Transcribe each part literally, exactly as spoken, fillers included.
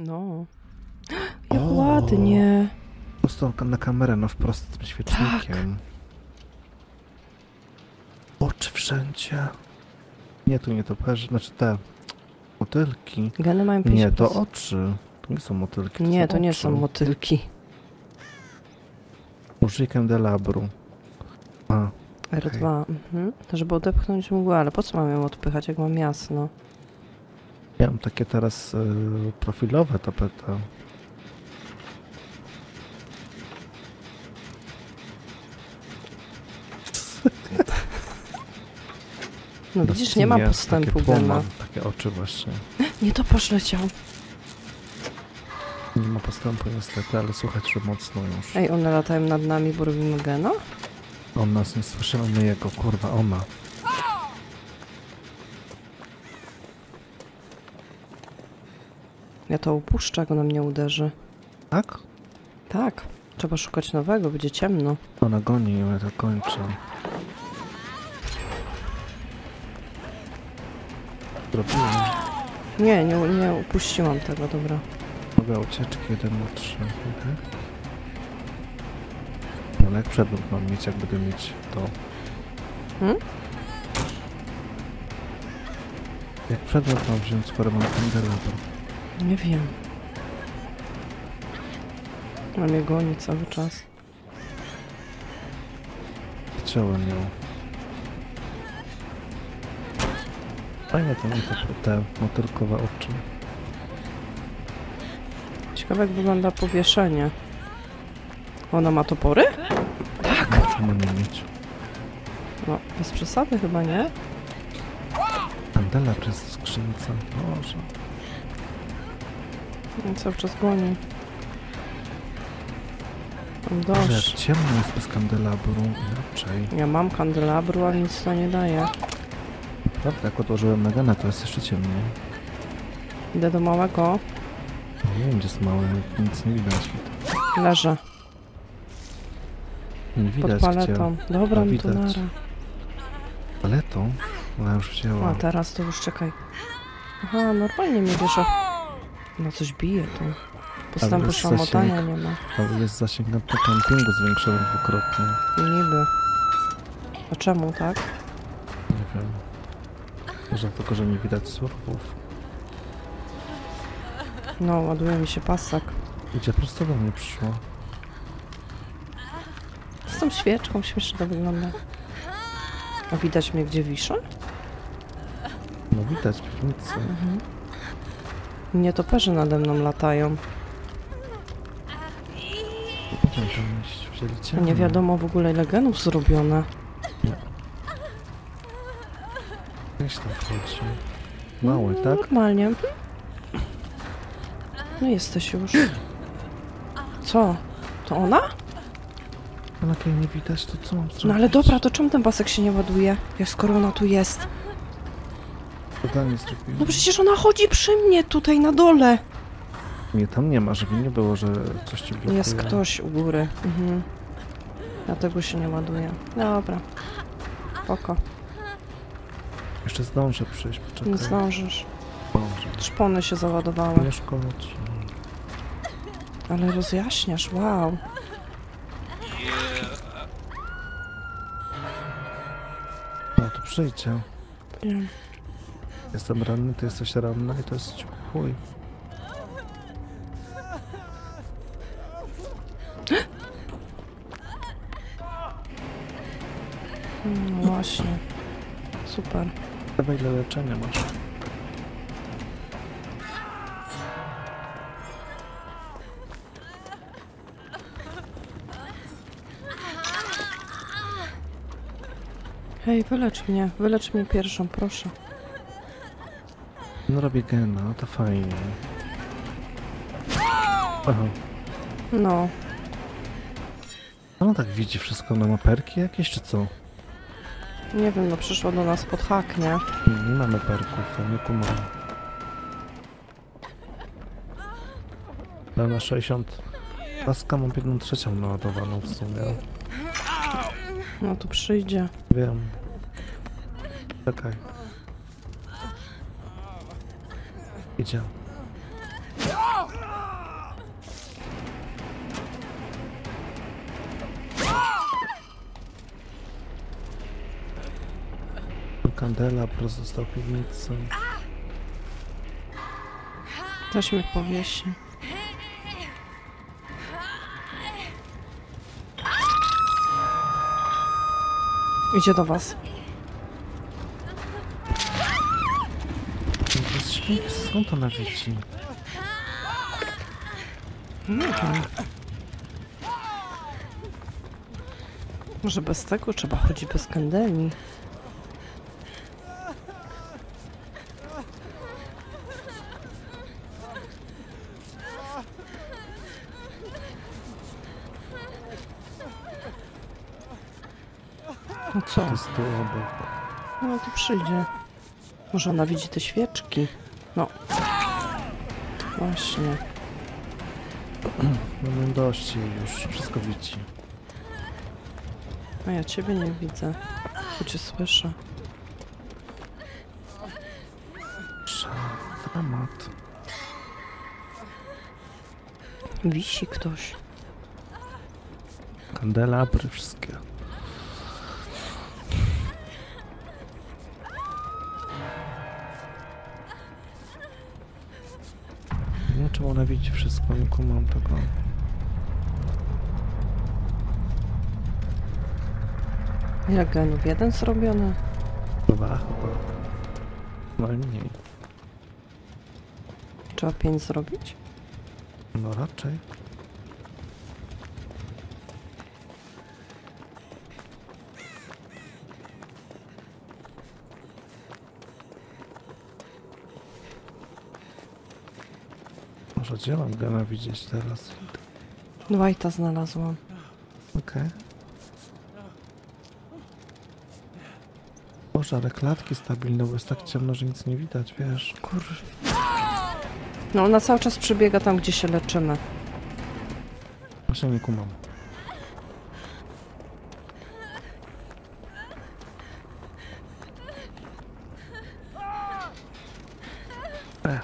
No. Jak o, ładnie. Prosto na kamerę, no wprost z tym świecznikiem. Tak. Oczy wszędzie. Nie, tu nie toperzy, znaczy te motylki. Geny mają Nie, to oczy. To nie są motylki. To nie, są to nie oczy. są motylki. Użyj kandelabru. A. R dwa, okay. Mhm. Żeby odepchnąć mgłę, ale po co mam ją odpychać, jak mam jasno? Ja mam takie teraz y, profilowe tapety. No widzisz, nie ma postępu Gena. Takie oczy właśnie. Nie, to poszleciał. Nie ma postępu niestety, ale słuchać, że mocno już. Ej, one latają nad nami, bo robimy Gena? On nas nie słyszy, my jego, kurwa, ona. Ja to upuszczę, jak ona mnie uderzy. Tak? Tak. Trzeba szukać nowego, będzie ciemno. Ona goni, ja to kończę. Zrobiłem. Nie, nie, nie upuściłam tego, dobra. Mogę ucieczki jeden na trzy, okej? Ale jak przedmiot mam mieć, jak będę mieć to? Hmm? Jak przedmiot mam wziąć, skoro mam kandelabr? Nie wiem. Mam je goni cały czas. Chciałem ją. Fajne to mi te, te motylkowe oczy. Ciekawe, jak wygląda powieszenie. Ona ma topory? Tak. Czemu nie mieć? No, bez przesady chyba, nie? Kandelabr jest w skrzynce. Boże. No, cały czas goni. Mam Boże, dość. jak ciemno jest bez kandelabru. Inaczej. Ja mam kandelabru, ale nic to nie daje. Prawda, jak odłożyłem na Gena, to jest jeszcze ciemniej. Idę do małego. Nie wiem, gdzie jest mały, nic nie widać. Leżę. Nie widać, pod paletą. gdzie. Dobra, A, no to widać. nara. Paletą? Ona już wzięła. A teraz to już czekaj. Aha, normalnie mnie wiesz, o... No coś bije tu. Postępu szamotania nie ma. Ale jest zasięg na kempingu zwiększony dwukrotnie. Niby. A czemu, tak? Nie wiem. Może tylko, że nie widać surfów. No, ładuje mi się pasak. Gdzie prosto do mnie przyszło? Z tą świeczką śmiesznie to wygląda. A widać mnie, gdzie wiszę? No widać, w piwnicy. Mhm. Nietoperze nade mną latają. Gdzie tam iść? Wzięli cię? Nie wiadomo w ogóle, ile genów zrobione. Nie. Gdzieś tam wchodzi. Mały, no, tak? Normalnie. No jesteś już. Co? To ona? Ale jak jej nie widać, to co mam zrobić? No ale dobra, to czemu ten pasek się nie ładuje? Jak skoro ona tu jest? Zadanie zrobiłem. No przecież ona chodzi przy mnie tutaj na dole. Nie, tam nie ma, żeby nie było, że coś ci blokuje. Jest ktoś u góry. Mhm. Dlatego się nie ładuje. Dobra. Spoko. Jeszcze zdążę przyjść, poczekaj. Nie zdążysz. Zdążę. Szpony się załadowały. Nie szkodzi. Ale rozjaśniasz, wow. No to przyjdzie. Nie. Jestem ranny, ty jesteś ranna i to jest chuj. No właśnie. Super. Dawaj, ile leczenia masz. Hej, wylecz mnie. Wylecz mnie pierwszą, proszę. No robię Gena, no to fajnie. Aha. No. Ona tak widzi wszystko na maperki jakieś, czy co? Nie wiem, no przyszła do nas pod hak, nie? Nie, nie mamy perków, to nie kumam. Ale na sześćdziesiąt... Paska mam jedną trzecią naładowaną w sumie. No to przyjdzie. Wiem. Czekaj. Idzie. Kandelabr został piwnicą. Też mnie powiesi. Idzie do was. To jest śmiech, skąd ona widzi? Nie wiem. Może bez tego trzeba chodzić bez kandeli. No co? To jest tu obok. No to przyjdzie. Może ona widzi te świeczki? No. Właśnie. Mamy dość jej już, wszystko widzi. A ja ciebie nie widzę. Choć cię słyszę. Dramat. Wisi ktoś. Kandelabry wszystkie. Nie wiem, czemu ona widzi wszystko, nie kumam tego. Ile genów? Jeden zrobiony? Dwa chyba. Najmniej. Trzeba pięć zrobić? No raczej. Może gdzie mam gena widzieć teraz? Dwighta znalazłam. Okej. Okay. Boże, ale klatki stabilne, bo jest tak ciemno, że nic nie widać, wiesz. Kur... No ona cały czas przybiega tam, gdzie się leczymy. Właśnie nie kumam. E.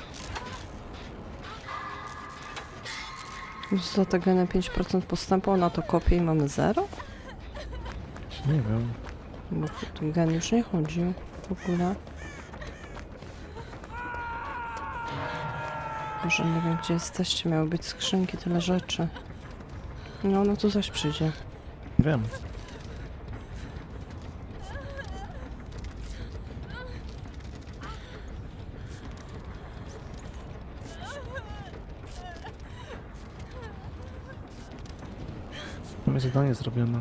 Za te geny pięć procent postępu, na to kopię i mamy zero? Nie wiem. Bo ten gen już nie chodził w ogóle. Może nie wiem, gdzie jesteście. Miały być skrzynki, tyle rzeczy. No, no to zaś przyjdzie. Wiem. Mamy zadanie zrobione.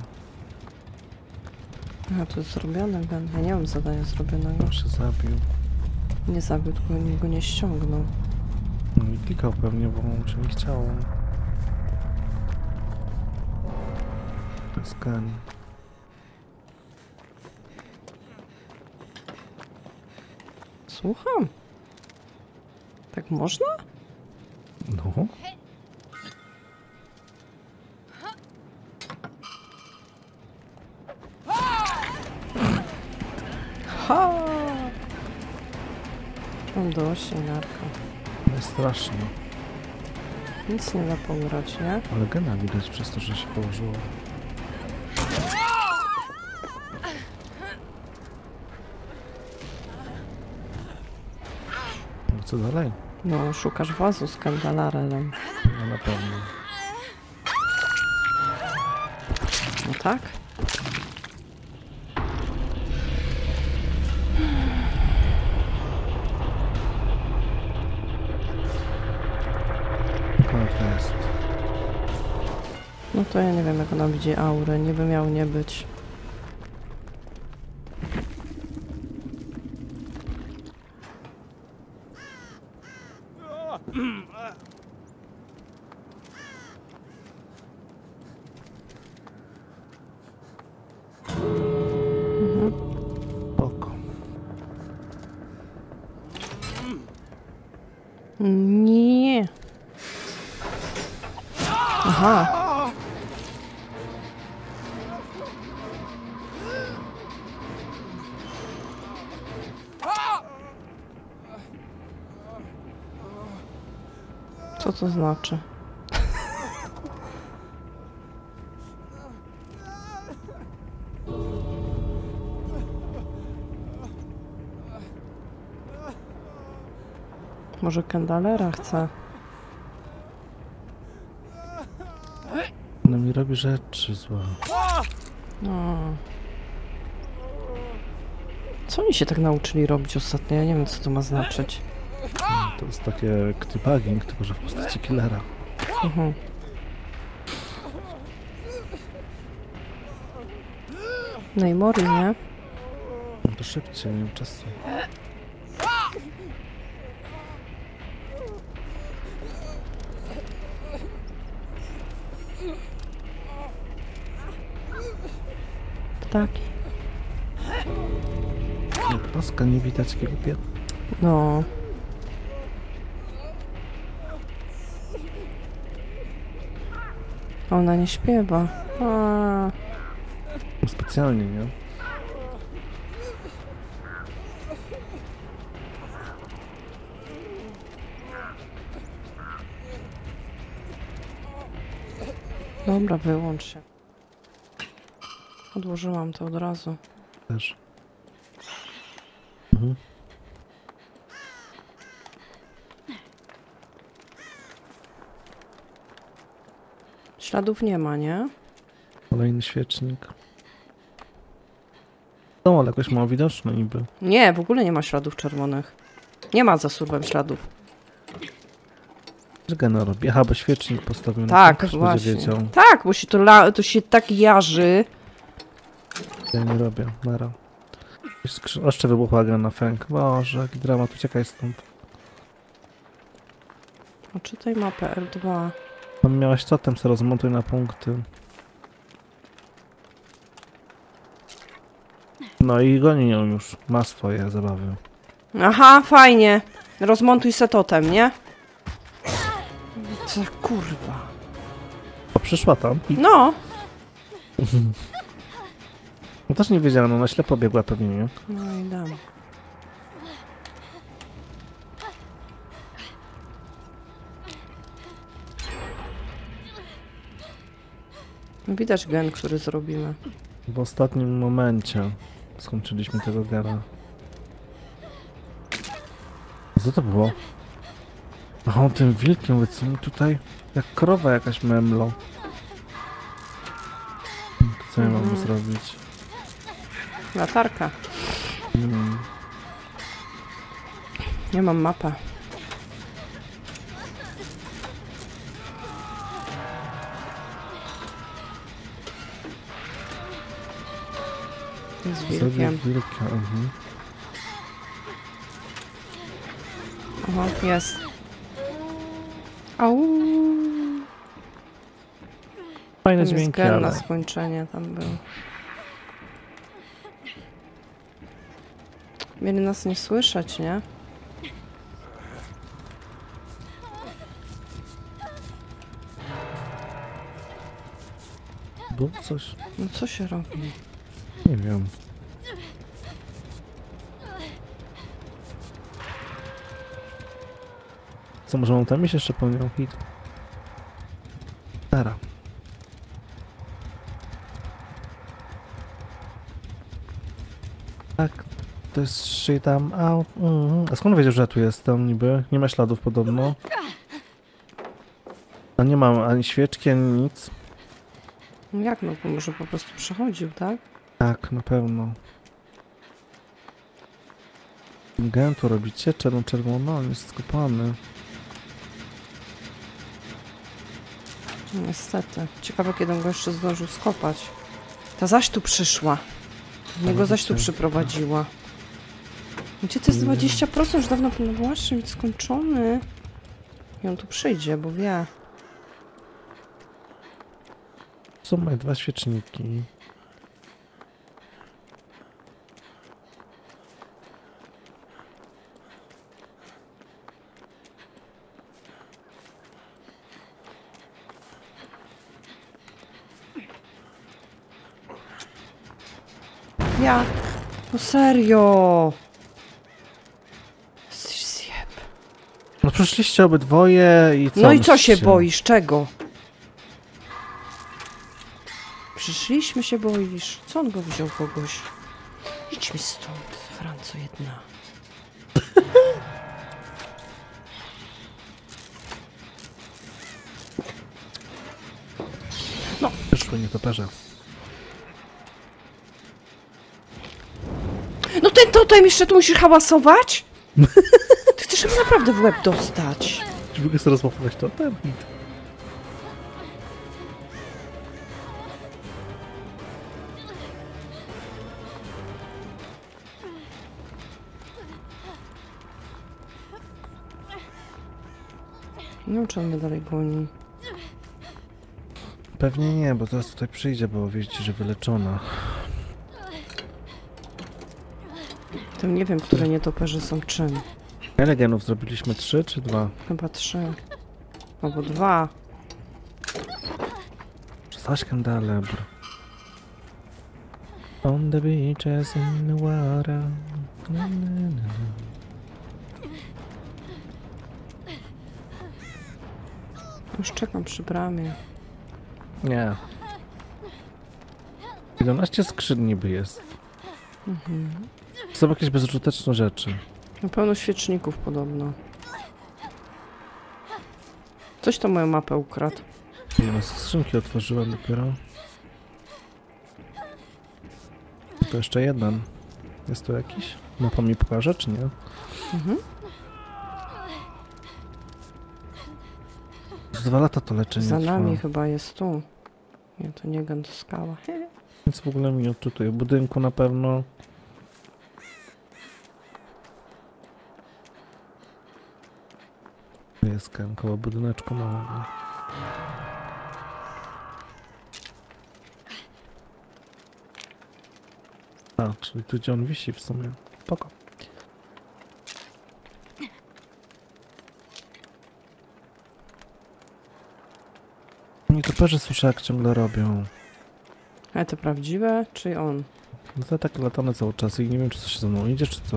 A to jest zrobione gen. Ja nie mam zadania zrobionego. On się zabił. Nie zabił, tylko go nie ściągnął. No i klikał pewnie, bo mu się nie chciało. To jest gen. Słucham. Tak można? No. Ha! Mam dość, narka. Jest strasznie. Nic nie da pograć, nie? Ale gena widać przez to, że się położyło. No co dalej? No, szukasz wazu z kandelarem. No na pewno. No tak? Jak ona to jest? No to ja nie wiem, jak ona widzi aurę. Niby miał nie być. Mhm. Spoko. Nie. Aha. Co to znaczy? Może Kendalera chce. No mi robi rzeczy złe. No. Co oni się tak nauczyli robić ostatnio? Ja nie wiem, co to ma znaczyć. To jest takie jak debugging, tylko że w postaci killera. Mhm. No i Mori, nie? No to szybciej, nie mam czasu. Ptaki. Nie, proska, nie widać jakiego pier... No. Ona nie śpiewa. A. Specjalnie, nie? Dobra, wyłącz się. Odłożyłam to od razu. Też. Mhm. Śladów nie ma, nie? Kolejny świecznik. No, ale jakoś mało widoczne niby. Nie, w ogóle nie ma śladów czerwonych. Nie ma za surwem śladów. Co Gena robi? Aha, bo świecznik postawił. Tak, też właśnie. będzie wiedział. Tak, bo się to, la to się tak jarzy. Ja nie robię. Nara. Jeszcze wybuchła Gena na fęk. Boże, jaki dramat. Uciekaj stąd. A czytaj mapę L dwa. Tam miałaś totem, co rozmontuj na punkty. No i goni ją już. Ma swoje zabawy. Aha, fajnie. Rozmontuj se totem, nie? Co za kurwa. O, przyszła tam. I... No. No też nie wiedziała, no na ślepo biegła pewnie, nie? No i dam. Widać gen, który zrobimy. W ostatnim momencie skończyliśmy tego gena. Co to było? O, tym wilkiem lecimy tutaj jak krowa jakaś memlo. To co ja mam Mhm. zrobić? Latarka. Hmm. Nie mam mapę. Z wilkiem. Zrobię wilka, mhm. Aha, jest. Au. Fajne Tam jest dźwięki, gen na ale... skończenie tam był. Mieli nas nie słyszeć, nie? Było coś? No co się robi? Nie wiem. Co, może mam tam iść jeszcze po nią? Hit. Teraz. Tak, to jest shit tam out. Mm. A skąd wiedział, że ja tu jestem niby? Nie ma śladów podobno. A nie mam ani świeczki, ani nic. No jak no, bo może po prostu przechodził, tak? Tak, na pewno. Gen tu robicie? Czerwono, on jest skopany. No, niestety. Ciekawe, kiedy on go jeszcze zdążył skopać. Ta zaś tu przyszła. Mnie zaś tu przyprowadziła. Gdzie to jest dwadzieścia procent? Już dawno no właśnie być skończony. I on tu przyjdzie, bo wie. Są moje dwa świeczniki. Ja. No serio. Jesteś zjeb. No przyszliście obydwoje i co? No i co się myślicie? boisz? Czego? Przyszliśmy się boisz. Co on go wziął kogoś? Idź mi stąd, Franco jedna. Przyszły nietoperze. No ten totem jeszcze tu musisz hałasować? Ty chcesz mi naprawdę w łeb dostać. Czy mogę sobie rozmawiać to? Ten hit. Nie wiem, czy on mnie dalej goni. Pewnie nie, bo zaraz tutaj przyjdzie, bo wiecie, że wyleczona. To nie wiem, które nietoperze są czym. Ile genów zrobiliśmy? Trzy czy dwa? Chyba trzy. Albo dwa. Saśkę dalej, bro. On the beaches in the water. Na, na, na, na. Już czekam przy bramie. Nie. jedenaście skrzyń niby jest. Mhm. Są jakieś bezużyteczne rzeczy. Na pełno świeczników podobno. Coś to moją mapę ukradł. Nie no, skrzynki otworzyłem dopiero. To jeszcze jeden. Jest tu jakiś? Mapa mi pokaże, czy nie? Mhm. Z dwa lata to leczenie Za trwa. nami chyba jest tu. Nie, to nie gen, to skała. Nic w ogóle mi odczytuje. W budynku na pewno. Jest gen koło budyneczku małego. A, czyli tu gdzie on wisi w sumie. Spoko. Nietoperze słyszę jak ciągle robią. Ale to prawdziwe, czy on? No to tak latane cały czas i nie wiem czy coś ze mną idzie, czy co.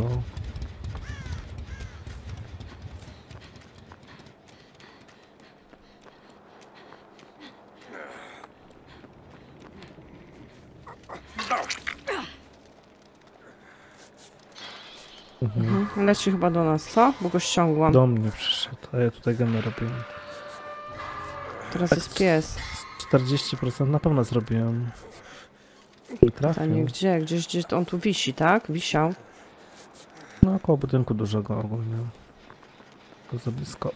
Mhm. Mhm. Leci chyba do nas, co? Bo go ściągłam. Do mnie przyszedł, a ja tutaj gemy robię. Teraz Tak, jest pies. czterdzieści procent na pewno zrobiłem. I trafił. Pytanie gdzie? Gdzieś, gdzieś on tu wisi, tak? Wisiał. No koło budynku dużego ogólnie. To za blisko.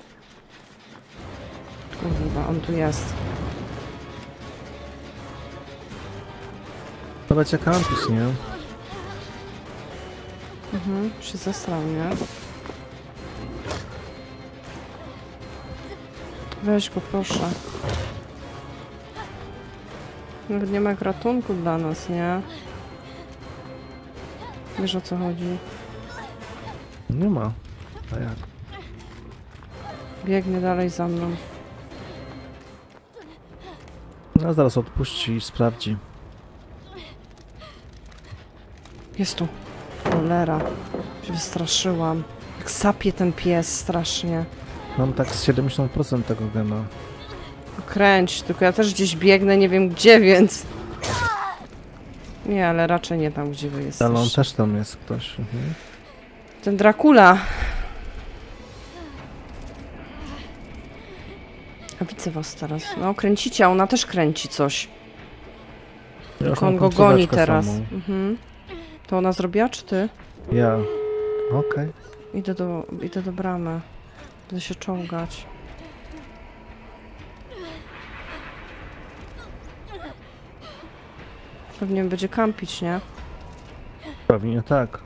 Kurwa, on tu jest. To będzie kampić, nie? Mhm, się zesrał, nie? Weź go, proszę. Nawet nie ma jak ratunku dla nas, nie? Wiesz o co chodzi? Nie ma. A jak? Biegnie dalej za mną. No zaraz odpuści i sprawdzi. Jest tu. Cholera. Się wystraszyłam. Jak sapie ten pies strasznie. Mam tak z siedemdziesiąt procent tego gena. Kręć, tylko ja też gdzieś biegnę, nie wiem gdzie, więc... Nie, ale raczej nie tam, gdzie wy jesteście. Ale on też tam jest ktoś. Mhm. Ten Dracula. A widzę was teraz. No, kręcicie, a ona też kręci coś. Ja już Tylko on mam go tą goni słuchaczkę teraz. samą. Mhm. To ona zrobiła, czy ty? Ja. Okej. Idę do, idę do bramy. Będę się czołgać. Pewnie będzie kampić, nie? Pewnie tak.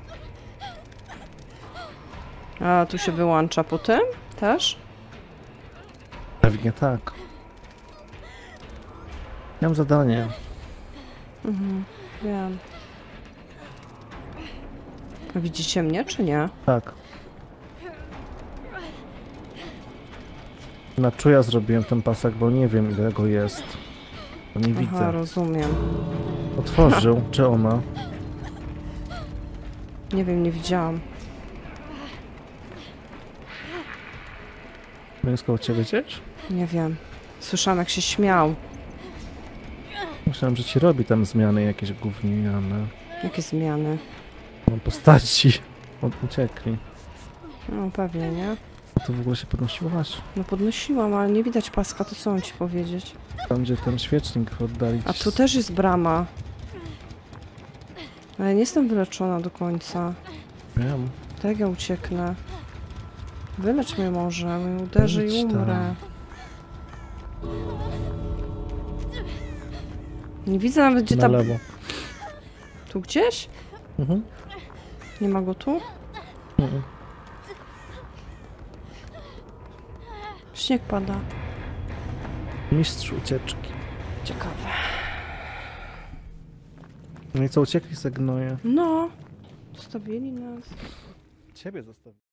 A tu się wyłącza po tym? Też? Pewnie tak. Miałem zadanie. Mhm, wiem. A widzicie mnie, czy nie? Tak. Na czuja zrobiłem ten pasek, bo nie wiem ile go jest. Bo nie Aha, widzę. rozumiem. Otworzył, czy ona? Nie wiem, nie widziałam. Mięsko cię gdzieś? Nie wiem. Słyszałam, jak się śmiał. Myślałem, że ci robi tam zmiany jakieś gówniane. Jakie zmiany. Mam postaci. Od- Uciekli. No, pewnie, nie? A tu w ogóle się podnosiłaś? No podnosiłam, ale nie widać paska, to co mam ci powiedzieć? Tam, gdzie ten świecznik w oddali. A tu też jest brama. Ale nie jestem wyleczona do końca. Wiem. Tak ja ucieknę. Wylecz mnie może, mnie uderzy Idź i tam. umrę. Nie widzę nawet gdzie Na ta... lewo. Tu gdzieś? Mhm. Nie ma go tu? Mhm. Śnieg pada. Mistrz ucieczki. Ciekawe. No i co, uciekli se gnoje? No. Zostawili nas. Ciebie zostawili.